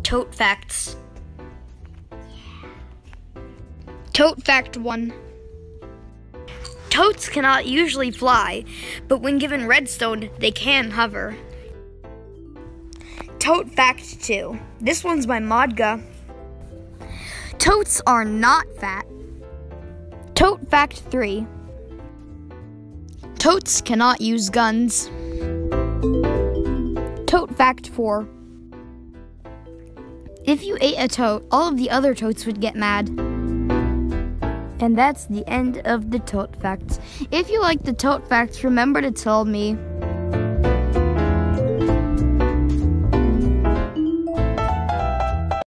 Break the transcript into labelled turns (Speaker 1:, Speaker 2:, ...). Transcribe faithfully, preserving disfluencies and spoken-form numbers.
Speaker 1: Toat facts. Toat fact one. Toads cannot usually fly, but when given redstone, they can hover. Toat fact two. This one's by Modga. Toads are not fat. Toat fact three. Toads cannot use guns. Toat fact four. If you ate a toad, all of the other toads would get mad. And that's the end of the toad facts. If you like the toad facts, remember to tell me.